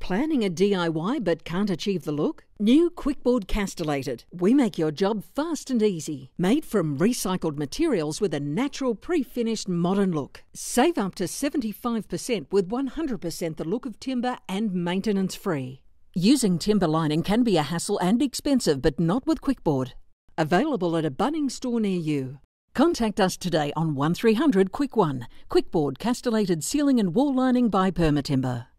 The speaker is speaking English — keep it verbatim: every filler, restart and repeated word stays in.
Planning a D I Y but can't achieve the look? New QuickBoard Castellated. We make your job fast and easy. Made from recycled materials with a natural pre-finished modern look. Save up to seventy-five percent with one hundred percent the look of timber and maintenance free. Using timber lining can be a hassle and expensive, but not with QuickBoard. Available at a Bunnings store near you. Contact us today on one three hundred Quick one. QuickBoard Castellated Ceiling and Wall Lining by PermaTimber.